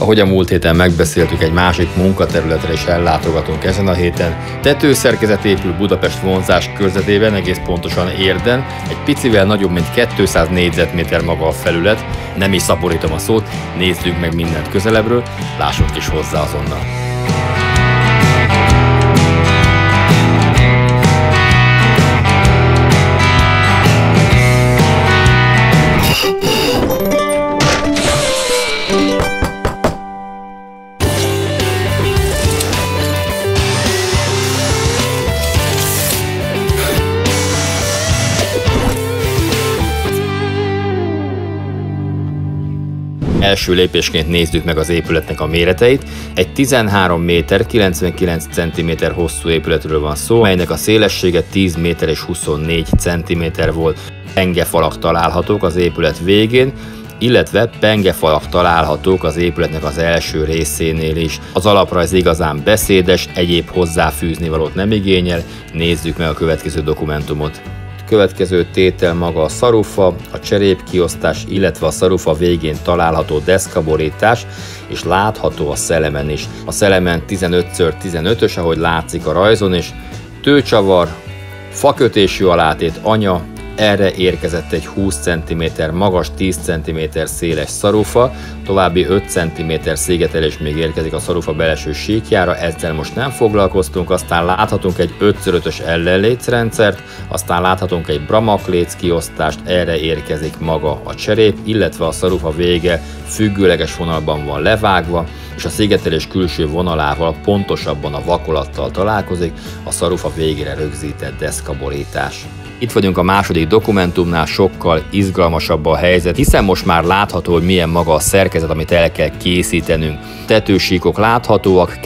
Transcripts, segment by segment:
Ahogy a múlt héten megbeszéltük, egy másik munkaterületre is ellátogatunk ezen a héten. Tetőszerkezet épül Budapest vonzás körzetében, egész pontosan Érden. Egy picivel nagyobb, mint 200 négyzetméter maga a felület. Nem is szaporítom a szót, nézzük meg mindent közelebbről, lássunk is hozzá azonnal. Első lépésként nézzük meg az épületnek a méreteit. Egy 13 méter, 99 cm hosszú épületről van szó, melynek a szélessége 10 méter és 24 cm volt. Pengefalak találhatók az épület végén, illetve pengefalak találhatók az épületnek az első részénél is. Az alaprajz igazán beszédes, egyéb hozzáfűzni valót nem igényel. Nézzük meg a következő dokumentumot. Következő tétel maga a szarufa, a cserépkiosztás, illetve a szarufa végén található deszkaborítás, és látható a szelemen is. A szelemen 15x15-ös, ahogy látszik a rajzon is, tőcsavar, fakötésű alátét anya, erre érkezett egy 20 cm magas, 10 cm széles szarufa, további 5 cm szigetelés még érkezik a szarufa belső síkjára, ezzel most nem foglalkoztunk, aztán láthatunk egy 5x5-ös ellenlécrendszert, aztán láthatunk egy bramakléc kiosztást, erre érkezik maga a cserép, illetve a szarufa vége függőleges vonalban van levágva, és a szigetelés külső vonalával, pontosabban a vakolattal találkozik a szarufa végére rögzített deszkaborítás. Itt vagyunk a második dokumentumnál, sokkal izgalmasabb a helyzet, hiszen most már látható, hogy milyen maga a szerkezet, amit el kell készítenünk. Tetősíkok láthatóak,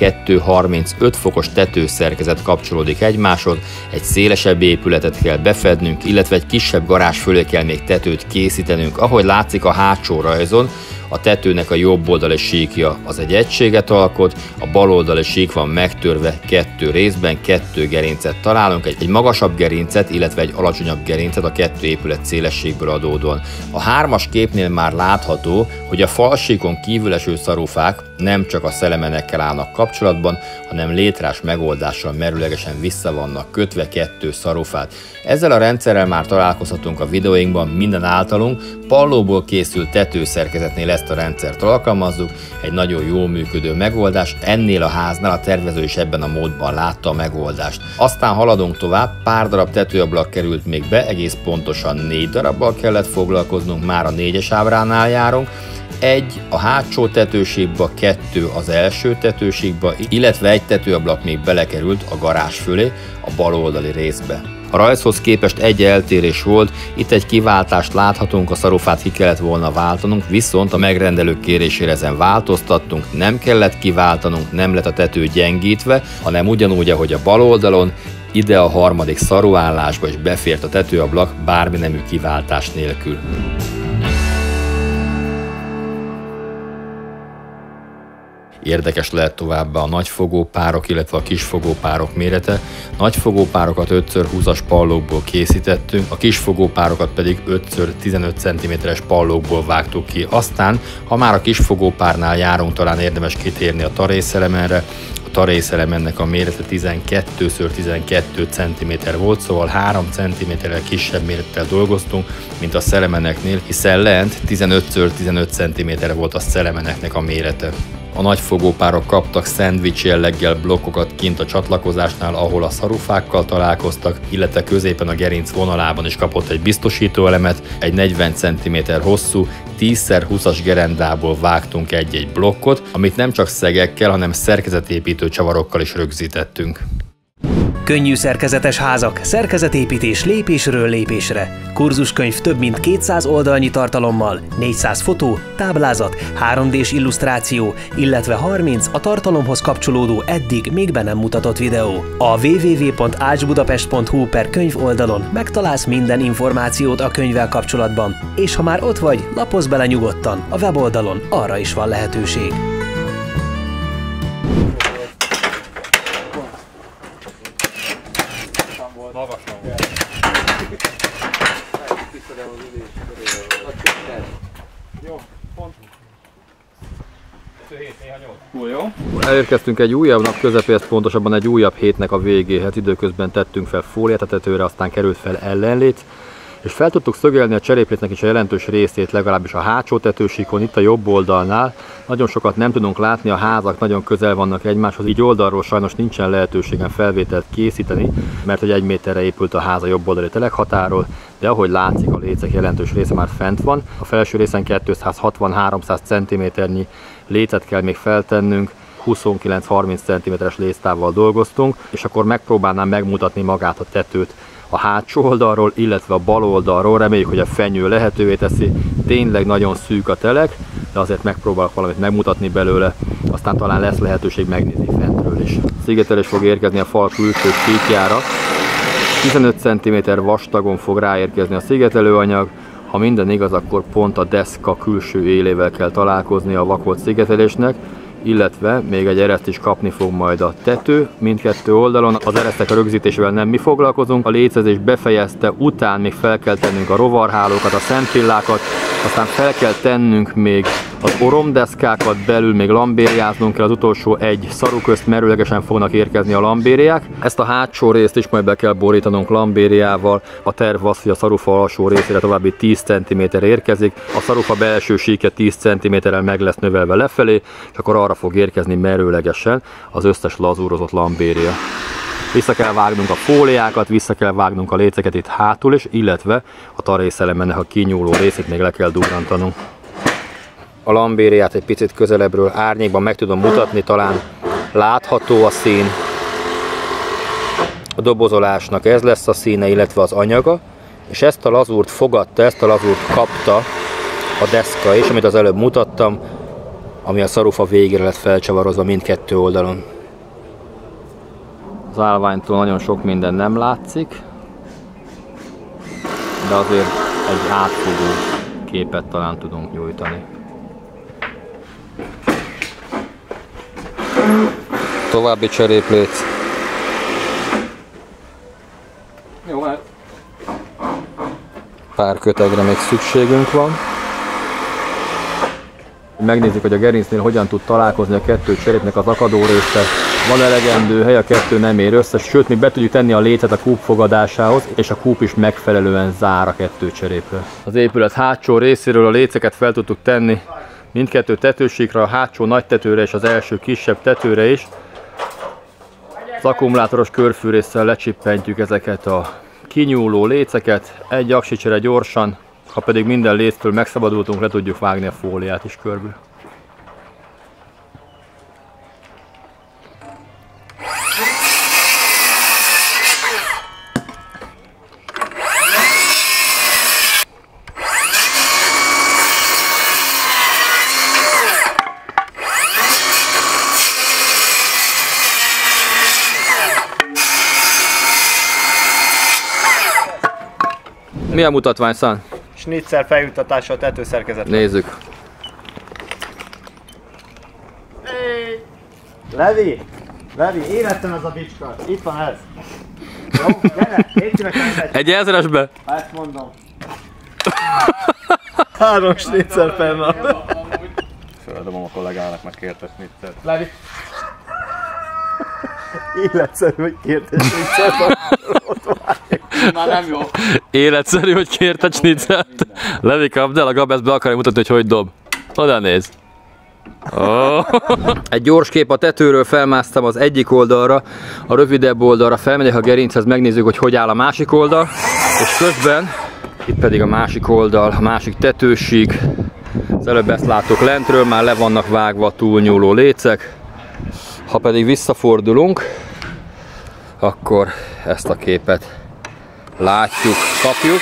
2-35 fokos tetőszerkezet kapcsolódik egymáshoz, egy szélesebb épületet kell befednünk, illetve egy kisebb garázs fölé kell még tetőt készítenünk. Ahogy látszik a hátsó rajzon, a tetőnek a jobb oldali síkja az egy egységet alkot, a bal oldali sík van megtörve 2 részben, 2 gerincet találunk, egy magasabb gerincet, illetve egy alacsonyabb gerincet a 2 épület szélességből adódóan. A 3-as képnél már látható, hogy a falsíkon kívül eső szarufák nem csak a szelemenekkel állnak kapcsolatban, hanem létrás megoldással merőlegesen vissza vannak kötve 2 szarufát. Ezzel a rendszerrel már találkozhatunk a videóinkban, minden általunk pallóból készült tetőszerkezetnél ezt a rendszert alkalmazzuk, egy nagyon jól működő megoldás, ennél a háznál a tervező is ebben a módban látta a megoldást. Aztán haladunk tovább, pár darab tetőablak került még be, egész pontosan 4 darabbal kellett foglalkoznunk, már a 4-es ábránál járunk, 1 a hátsó tetősíkba, 2 az első tetősíkba, illetve egy tetőablak még belekerült a garázs fölé, a bal oldali részbe. A rajzhoz képest egy eltérés volt, itt egy kiváltást láthatunk, a szarufát ki kellett volna váltanunk, viszont a megrendelők kérésére ezen változtattunk, nem kellett kiváltanunk, nem lett a tető gyengítve, hanem ugyanúgy, ahogy a bal oldalon, ide a harmadik szaruállásba is befért a tetőablak bármi nemű kiváltás nélkül. Érdekes lehet továbbá a nagyfogópárok, illetve a kisfogópárok mérete. Nagyfogópárokat 5x20-as pallókból készítettünk, a kisfogópárokat pedig 5x15 cm-es pallókból vágtuk ki. Aztán, ha már a kisfogópárnál járunk, talán érdemes kitérni a tarészelemenre. A tarészelemennek a mérete 12x12 cm volt, szóval 3 cm-rel kisebb mérettel dolgoztunk, mint a szelemeneknél, hiszen lent 15x15 cm volt a szelemeneknek a mérete. A nagyfogópárok kaptak szendvics jelleggel blokkokat kint a csatlakozásnál, ahol a szarufákkal találkoztak, illetve középen a gerinc vonalában is kapott egy biztosítóelemet, egy 40 cm hosszú, 10x20-as gerendából vágtunk egy-egy blokkot, amit nem csak szegekkel, hanem szerkezetépítő csavarokkal is rögzítettünk. Könnyű szerkezetes házak, szerkezetépítés lépésről lépésre. Kurzuskönyv több mint 200 oldalnyi tartalommal, 400 fotó, táblázat, 3D-s illusztráció, illetve 30 a tartalomhoz kapcsolódó eddig még be nem mutatott videó. A www.ácsbudapest.hu/könyv oldalon megtalálsz minden információt a könyvvel kapcsolatban, és ha már ott vagy, lapozz bele nyugodtan, a weboldalon arra is van lehetőség. Túl jó. Elérkeztünk egy újabb nap közepéhez, pontosabban egy újabb hétnek a végéhez. Időközben tettünk fel fóliát a tetőre, aztán került fel ellenlét, és fel tudtuk szögelni a cseréplétnek is a jelentős részét, legalábbis a hátsó tetősíkon, itt a jobb oldalnál. Nagyon sokat nem tudunk látni, a házak nagyon közel vannak egymáshoz, így oldalról sajnos nincsen lehetőségem felvételt készíteni, mert hogy 1 méterre épült a ház a jobb oldali teleghatáról, de ahogy látszik, a lécek jelentős része már fent van. A felső részen 260-300 cm-nyi lécet kell még feltennünk, 29-30 cm-es léctávval dolgoztunk, és akkor megpróbálnám megmutatni magát a tetőt a hátsó oldalról, illetve a bal oldalról. Reméljük, hogy a fenyő lehetővé teszi. Tényleg nagyon szűk a telek, de azért megpróbálok valamit megmutatni belőle, aztán talán lesz lehetőség megnézni fentről is. Szigetelés fog érkezni a fal külső síkjára. 15 cm vastagon fog ráérkezni a szigetelőanyag. Ha minden igaz, akkor pont a deszka külső élével kell találkozni a vakolt szigetelésnek, illetve még egy ereszt is kapni fog majd a tető mindkettő oldalon. Az eresztek rögzítésével nem mi foglalkozunk, a lécezés befejezte után még fel kell tennünk a rovarhálókat, a szempillákat, aztán fel kell tennünk még az oromdeszkákat, belül még lambériáznunk kell, az utolsó egy szaru közt merőlegesen fognak érkezni a lambériák. Ezt a hátsó részt is majd be kell borítanunk lambériával. A terv az, hogy a szarufa alsó részére további 10 cm érkezik, a szarufa belső síke 10 cm-rel meg lesz növelve lefelé, és akkor arra fog érkezni merőlegesen az összes lazúrozott lambéria. Vissza kell vágnunk a fóliákat, vissza kell vágnunk a léceket itt hátul is, illetve a tarészelemennek a kinyúló részét még le kell durrantanunk. A lambériát egy picit közelebbről árnyékban meg tudom mutatni, talán látható a szín. A dobozolásnak ez lesz a színe, illetve az anyaga, és ezt a lazúrt fogadta, ezt a lazúrt kapta a deszka is, amit az előbb mutattam, ami a szarufa végére lett felcsavarozva mindkettő oldalon. Az állványtól nagyon sok minden nem látszik, de azért egy átfogó képet talán tudunk nyújtani. További cserépléc. Jó, hát. Pár kötegre még szükségünk van. Megnézzük, hogy a gerincnél hogyan tud találkozni a kettő cserépnek az akadó része. Van elegendő hely, a kettő nem ér össze, sőt, még be tudjuk tenni a lécet a kúp fogadásához, és a kúp is megfelelően zár a kettő cserépre. Az épület hátsó részéről a léceket fel tudtuk tenni mindkettő tetősíkra, a hátsó nagy tetőre és az első kisebb tetőre is. Az akkumulátoros körfűrésszel lecsippentjük ezeket a kinyúló léceket, egy aksicsere gyorsan, ha pedig minden léctől megszabadultunk, le tudjuk vágni a fóliát is körbe. Mi a mutatvány, Szán? Schnitzel feljuttatása a tetőszerkezetre. Nézzük. Hey! Levi! Levi, életem ez a bicska! Itt van ez! Jó, gyere! Légy szívesen egy! Egy ezresbe? Ha ezt mondom. 3 schnitzel per nap. Földobom a kollégának, meg kérte schnitzelt. Levi! Életszerű, hogy kérte schnitzelt. Már nem jó. Életszerű, hogy kérte schnitzelt. Levi, kapd el, a Gab ezt be akarja mutatni, hogy dob. Oda néz. Oh. Egy gyors kép a tetőről, felmásztam az egyik oldalra, a rövidebb oldalra, felmegyek a gerinchez, megnézzük, hogy áll a másik oldal, és közben itt pedig a másik oldal, a másik tetősík. Az előbb ezt láttuk lentről, már le vannak vágva a túlnyúló lécek. Ha pedig visszafordulunk, akkor ezt a képet látjuk, kapjuk.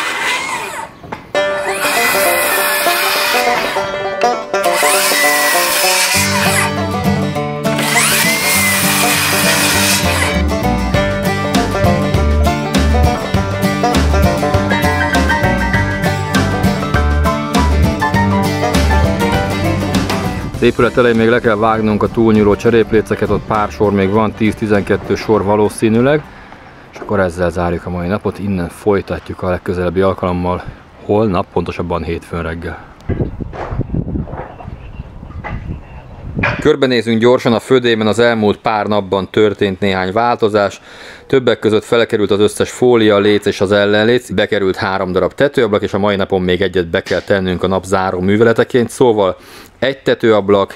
Az épület elején még le kell vágnunk a túlnyúló cserépléceket, ott pár sor még van, 10-12 sor valószínűleg, és akkor ezzel zárjuk a mai napot, innen folytatjuk a legközelebbi alkalommal holnap, pontosabban hétfőn reggel. Körbenézünk gyorsan a födémen, az elmúlt pár napban történt néhány változás. Többek között felkerült az összes fólia, léc és az ellenléc, bekerült 3 darab tetőablak, és a mai napon még egyet be kell tennünk a nap záró műveleteként. Szóval egy tetőablak,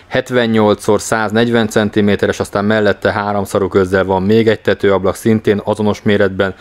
78x140 cm-es, aztán mellette 3 szaruközzel van még egy tetőablak, szintén azonos méretben,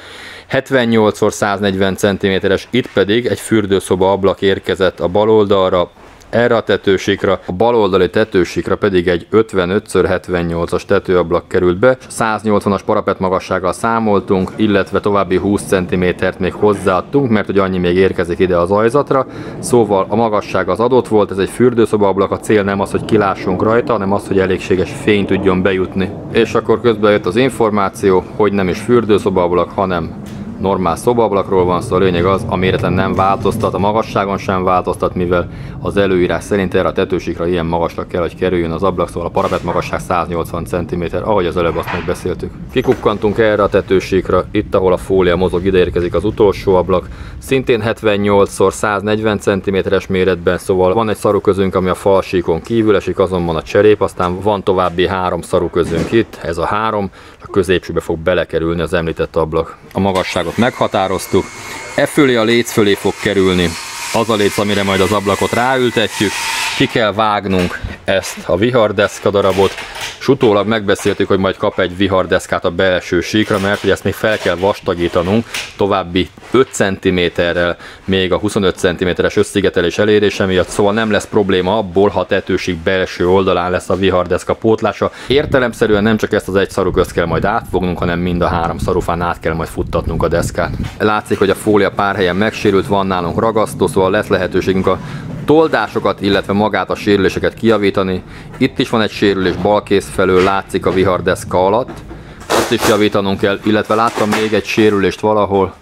78x140 cm-es, itt pedig egy fürdőszoba ablak érkezett a bal oldalra, erre a tetősíkra, a bal oldali tetősíkra pedig egy 55x78-as tetőablak került be. 180-as parapet magassággal számoltunk, illetve további 20 cm-t még hozzáadtunk, mert hogy annyi még érkezik ide az ajzatra. Szóval a magasság az adott volt, ez egy fürdőszoba ablak, a cél nem az, hogy kilássunk rajta, hanem az, hogy elégséges fény tudjon bejutni. És akkor közben jött az információ, hogy nem is fürdőszoba ablak, hanem normál szobaablakról van szó. A lényeg az, a méreten nem változtat, a magasságon sem változtat, mivel az előírás szerint erre a tetősíkra ilyen magasra kell, hogy kerüljön az ablak, szóval a parapet magasság 180 cm, ahogy az előbb azt megbeszéltük. Kikukkantunk erre a tetősíkra, itt ahol a fólia mozog, ide érkezik az utolsó ablak, szintén 78x140 cm-es méretben, szóval van egy szaruközünk, ami a falsíkon kívül esik, azonban a cserép, aztán van további 3 szaruközünk itt, ez a 3, a középsőbe fog belekerülni az említett ablak. A magasságot meghatároztuk, e fölé a léc fölé fog kerülni az a léc, amire majd az ablakot ráültetjük, ki kell vágnunk ezt a vihardeszka darabot, és utólag megbeszéltük, hogy majd kap egy vihardeszkát a belső síkra, mert hogy ezt még fel kell vastagítanunk további 5 cm-rel, még a 25 cm-es összszigetelés elérése miatt, szóval nem lesz probléma abból, ha a tetősík belső oldalán lesz a vihardeszka pótlása. Értelemszerűen nem csak ezt az egy szaruközt kell majd átfognunk, hanem mind a 3 szarufán át kell majd futtatnunk a deszkát. Látszik, hogy a fólia pár helyen megsérült, van nálunk ragasztó, szóval lesz lehetőségünk a toldásokat, illetve magát a sérüléseket kijavítani. Itt is van egy sérülés balkész felől, látszik a vihardeszka alatt. Azt is javítanunk kell, illetve láttam még egy sérülést valahol.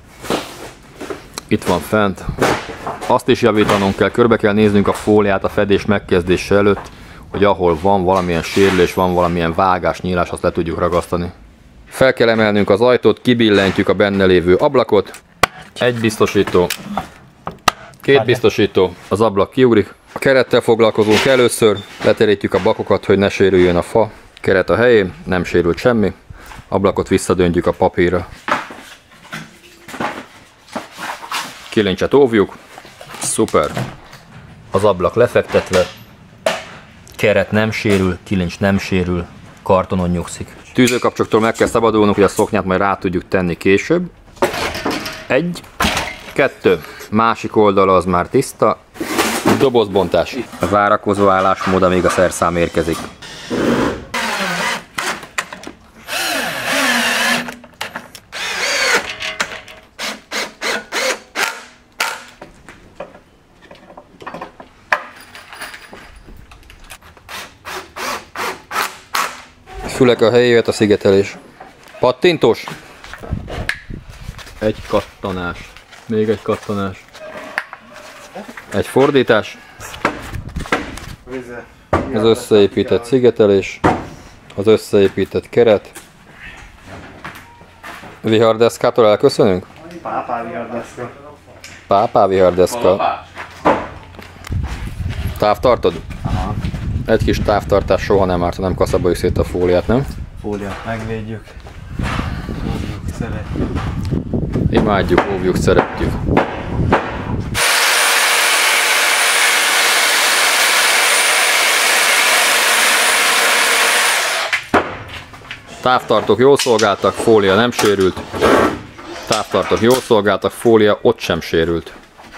Itt van fent. Azt is javítanunk kell, körbe kell néznünk a fóliát a fedés megkezdése előtt, hogy ahol van valamilyen sérülés, van valamilyen vágás, nyílás, azt le tudjuk ragasztani. Fel kell emelnünk az ajtót, kibillentjük a benne lévő ablakot. Egy biztosító. 2 biztosító, az ablak kiugrik. A kerettel foglalkozunk először, leterítjük a bakokat, hogy ne sérüljön a fa. Keret a helyén, nem sérült semmi. Ablakot visszadöntjük a papírra. Kilincset óvjuk. Szuper. Az ablak lefektetve. Keret nem sérül, kilincs nem sérül, kartonon nyugszik. Tűzőkapcsoktól meg kell szabadulnunk, hogy a szoknyát majd rá tudjuk tenni később. 1, 2. Másik oldala az már tiszta. Dobozbontás. A várakozó állásmód, amíg a szerszám érkezik. Fülek a helyévet, a szigetelés. Pattintós. Egy kattanás. Még egy kattanás. Egy fordítás. Az összeépített szigetelés. Az összeépített keret. Vihardeszkától elköszönünk? Pápá vihardeszka. Pápá vihardeszka. Távtartod? Aha. Egy kis távtartás soha nem árt, nem kaszaboljuk szét a fóliát, nem? Fóliát megvédjük. Óvjuk, szeretjük. Imádjuk, óvjuk, szeretjük. Távtartók jól szolgáltak, fólia nem sérült. Távtartók jól szolgáltak, fólia ott sem sérült.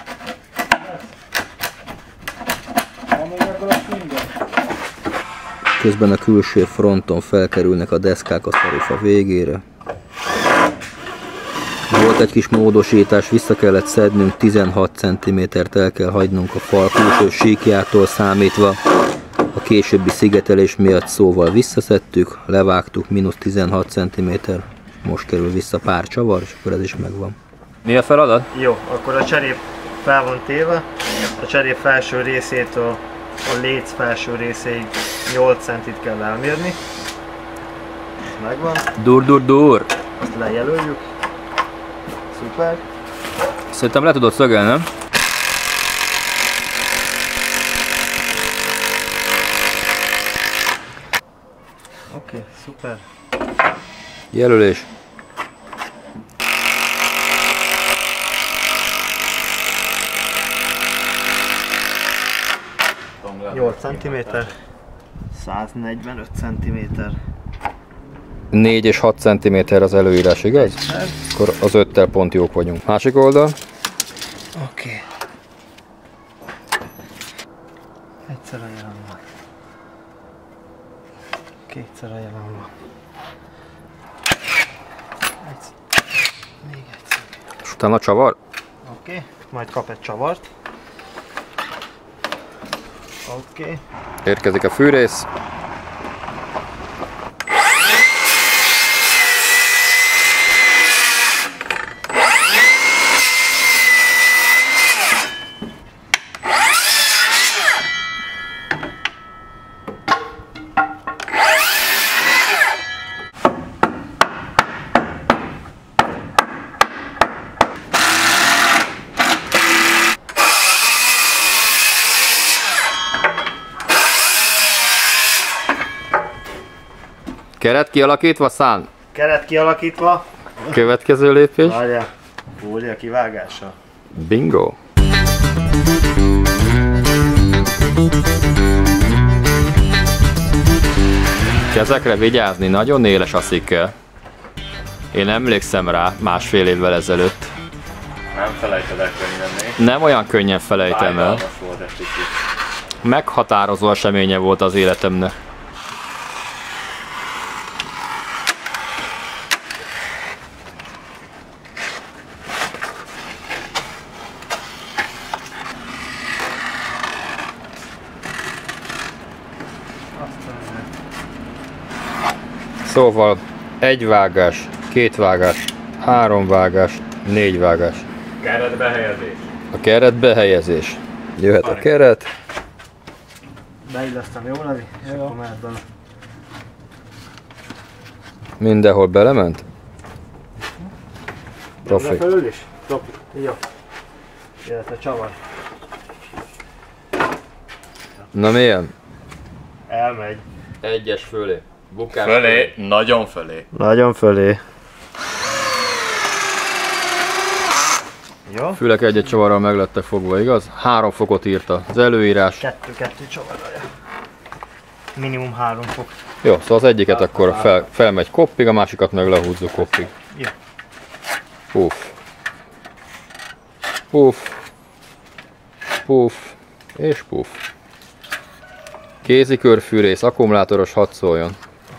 Közben a külső fronton felkerülnek a deszkák a szarufa végére. Volt egy kis módosítás, vissza kellett szednünk, 16 cm-t el kell hagynunk a fal külső síkjától számítva. A későbbi szigetelés miatt, szóval visszaszedtük, levágtuk, mínusz 16 cm. Most kerül vissza pár csavar, és akkor ez is megvan. Mi a feladat? Jó, akkor a cserép fel van téve. A cserép felső részétől a léc felső részéig 8 centit kell elmérni. Ez megvan. Dur. Azt lejelöljük. Szuper. Szerintem le tudod szögelni, nem? Oké, szuper. Jelölés. 8 cm, 145 cm. 4 és 6 cm az előírás, igaz? Akkor az 5-tel pont jók vagyunk. Másik oldal. Oké. Egyszer a jelen van. Kétszer a jelen van. Még egyszer. És utána csavar. Oké. Majd kap egy csavart. Oké. Érkezik a fűrész. Keret kialakítva, szán. Keret kialakítva. Következő lépés. Várjál. Fólia kivágása. Bingo. Kezekre vigyázni, nagyon éles a szikkel. Én emlékszem rá másfél évvel ezelőtt. Nem felejted el könnyen. Nem olyan könnyen felejtem el. Fájdalmas volt egy kicsit. Meghatározó eseménye volt az életemnek. Szóval 1 vágás, 2 vágás, 3 vágás, 4 vágás. Keretbe helyezés. A keret behelyezés. Jöhet a keret. Beillesztem, jó Levi? És akkor mehet bele. Mindenhol belement? Profi. Felül is? Profi. Jó. Jöhet a csavar. Na milyen? Elmegy. 1-es fölé. Bukás Fölé, nagyon fölé. Nagyon fölé. Jó? Fülek egy-egy csavarral meg lettek fogva, igaz? 3 fokot írta az előírás. 2 csavarra. Minimum 3 fok. Jó, szóval az egyiket akkor felmegy koppig, a másikat meg lehúzzuk koppig. Jó. Puff. Puff. Puff. És puff. Kézi körfűrész, akkumulátoros, hadd szóljon.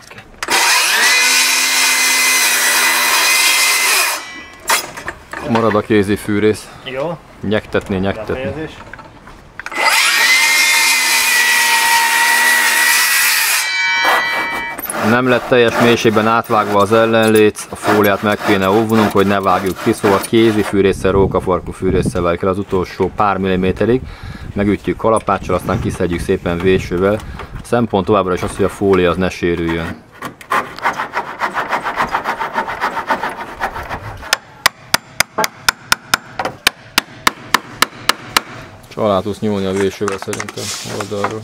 Marad a kézi fűrész. Jó. Nyektetni. Befejezés. Nem lett teljes mélységben átvágva az ellenléc, a fóliát meg kéne óvnunk, hogy ne vágjuk ki, szóval kézi fűrésszel, rókafarkú fűrésszel vágjuk el az utolsó pár milliméterig, megütjük kalapáccsal, aztán kiszedjük szépen vésővel. A szempont továbbra is az, hogy a fólia az ne sérüljön. Alá tudsz nyúlni a vésővel szerintem oldalról.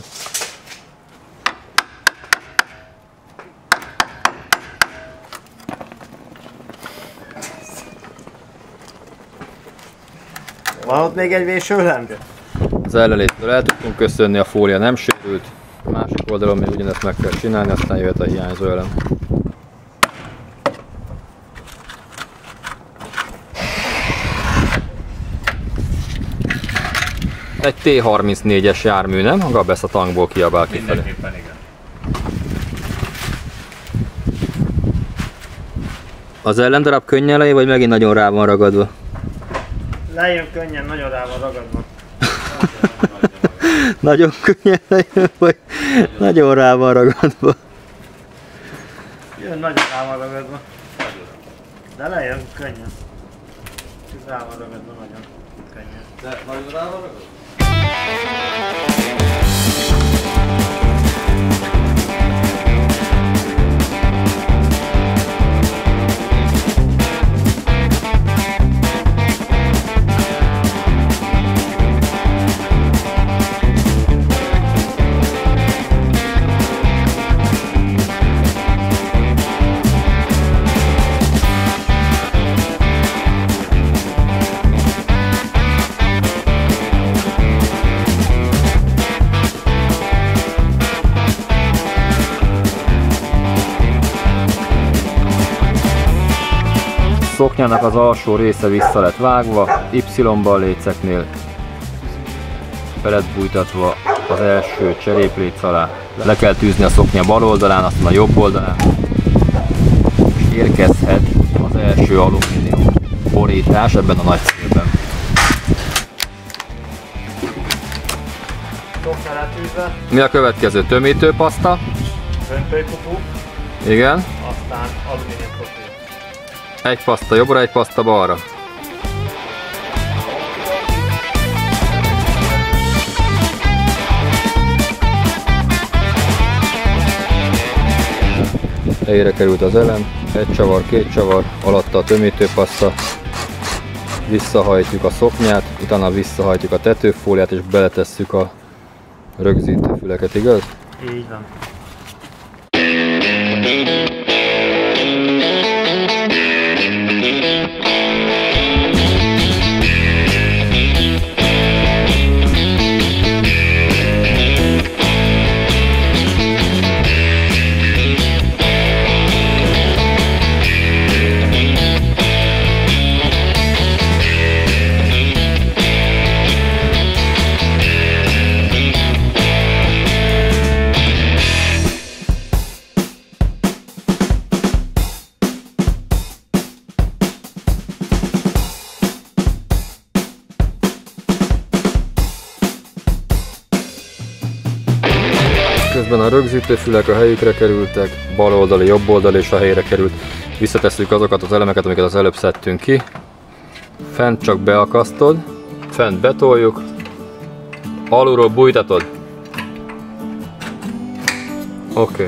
Van ott még egy vésőlembe? Az ellenlétől el tudtunk köszönni, a fólia nem sérült. A másik oldalon még ugyanezt meg kell csinálni, aztán jöhet a hiányzó elem. Egy T-34-es jármű, nem? A Gabesz a tankból kiabál kifelé. Mindenképpen igen. Az ellendarab könnyen lejön, vagy megint nagyon rá van ragadva? Lejön könnyen, nagyon rá van ragadva. Nagyon könnyen lejön, vagy nagyon rá van ragadva? Jön nagyon rá van ragadva. De lejön könnyen. Rá van ragadva nagyon könnyen. De nagyon rá van ragad? szoknyának az alsó része vissza lett vágva, Y-bal léceknél be lett bújtatva az első cserépléc alá. Le kell tűzni a szoknya bal oldalán, aztán a jobb oldalán, és érkezhet az első alumínium borítás ebben a nagy szélben. Szoknya letűzve, Mi a következő? Tömítőpaszta. döntőkupu, Igen. aztán alumínium profil. Egy paszta jobbra, egy paszta balra. Helyére került az elem, egy csavar, két csavar, alatta a tömítőpaszta, visszahajtjuk a szoknyát, utána visszahajtjuk a tetőfóliát és beletesszük a rögzítőfüleket, igaz? Így van. Közben a rögzítőfülek a helyükre kerültek, bal oldali, jobb oldali és a helyre került. Visszatesszük azokat az elemeket, amiket az előbb szedtünk ki. Fent csak beakasztod, fent betoljuk, alulról bújtatod. Oké.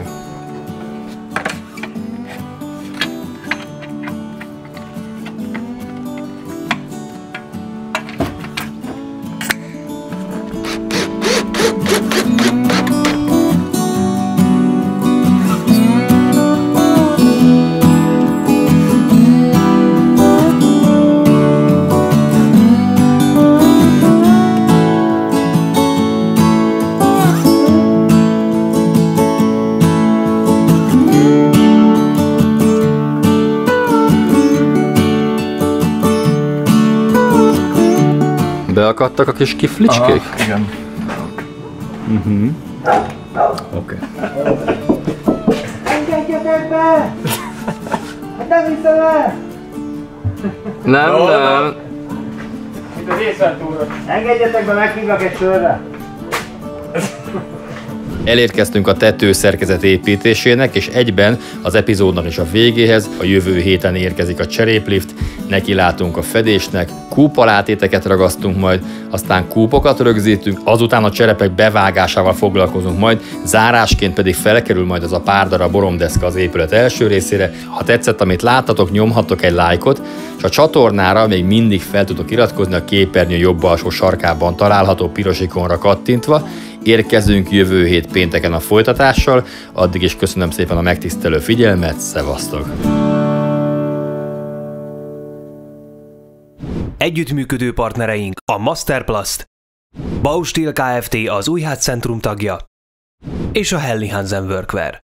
Beakadtak a kis kiflicskék? Aha, igen. Oké. Engedjetek be! Hát nem hiszem el! Nem. Mint az észreltúra. Engedjetek be, meghívlak egy sörre! Elérkeztünk a tetőszerkezet építésének, és egyben az epizódnak is a végéhez. A jövő héten érkezik a cseréplift, neki látunk a fedésnek, kúpalátéteket ragasztunk majd, aztán kúpokat rögzítünk, azután a cserepek bevágásával foglalkozunk majd, zárásként pedig felkerül majd az a pár darab boromdeszka az épület első részére. Ha tetszett, amit láttatok, nyomhattok egy lájkot, és a csatornára még mindig fel tudok iratkozni a képernyő jobb alsó sarkában található piros ikonra kattintva. Érkezünk jövő hét pénteken a folytatással, addig is köszönöm szépen a megtisztelő figyelmet, szevasztok! Együttműködő partnereink a Masterplast, Baustil Kft. Az Újház Centrum tagja és a Helly Hansen Workwear.